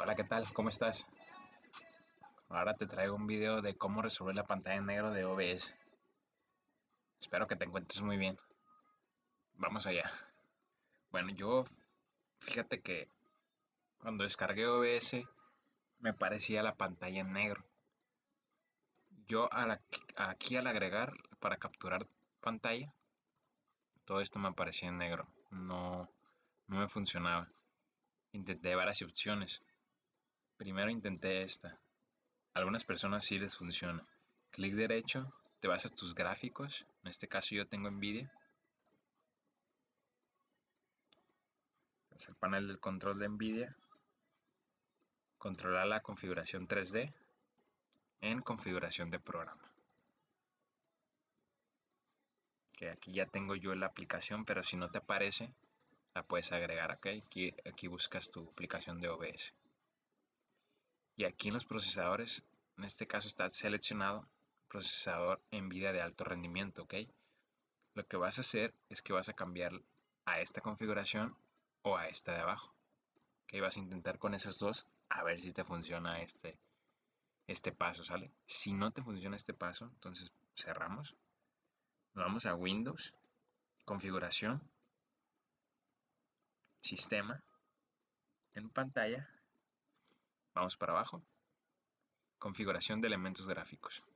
Hola, ¿qué tal? ¿Cómo estás? Ahora te traigo un video de cómo resolver la pantalla en negro de OBS. Espero que te encuentres muy bien. Vamos allá. Bueno, fíjate que cuando descargué OBS me parecía la pantalla en negro. Aquí al agregar para capturar pantalla, todo esto me aparecía en negro. No me funcionaba. Intenté varias opciones. Primero intenté esta. A algunas personas sí les funciona. Clic derecho, te vas a tus gráficos. En este caso yo tengo Nvidia. Es el panel del control de Nvidia. Controlar la configuración 3D en configuración de programa. Que aquí ya tengo yo la aplicación, pero si no te aparece, la puedes agregar. Aquí buscas tu aplicación de OBS. Y aquí en los procesadores, en este caso está seleccionado procesador Nvidia de alto rendimiento. Lo que vas a hacer es que vas a cambiar a esta configuración o a esta de abajo. Vas a intentar con esas dos a ver si te funciona este paso, ¿sale? Si no te funciona este paso, entonces cerramos. Nos vamos a Windows, configuración, sistema, en pantalla, vamos para abajo, configuración de elementos gráficos.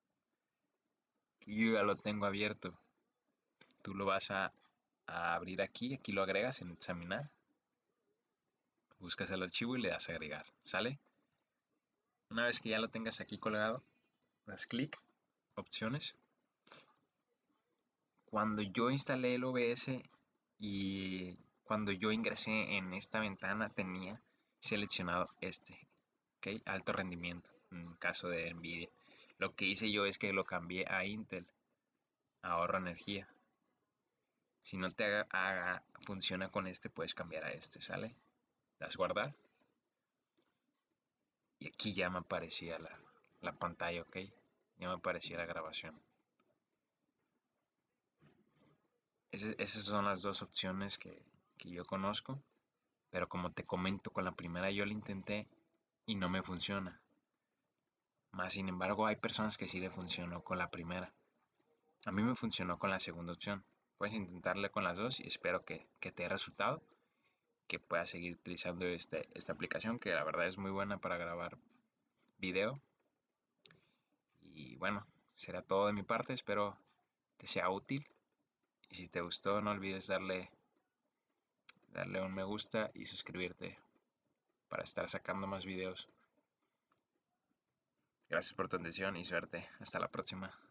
Yo ya lo tengo abierto. Tú lo vas a abrir aquí lo agregas en examinar, buscas el archivo y le das a agregar, ¿sale? Una vez que ya lo tengas aquí colgado, das clic, opciones. Cuando yo instalé el OBS y cuando yo ingresé en esta ventana tenía seleccionado alto rendimiento, en caso de Nvidia. Lo que hice yo es que lo cambié a Intel, ahorro energía. Si no funciona con este, puedes cambiar a este, ¿sale? Das guardar y aquí ya me aparecía la pantalla, ya me aparecía la grabación. Esas son las dos opciones que yo conozco, pero como te comento, con la primera yo lo intenté y no me funciona. Más sin embargo, hay personas que sí le funcionó con la primera. A mí me funcionó con la segunda opción. Puedes intentarle con las dos y espero que te dé resultado, que puedas seguir utilizando esta aplicación, que la verdad es muy buena para grabar video. Y bueno, será todo de mi parte, espero te sea útil. Y si te gustó, no olvides darle un me gusta y suscribirte para estar sacando más videos. Gracias por tu atención y suerte. Hasta la próxima.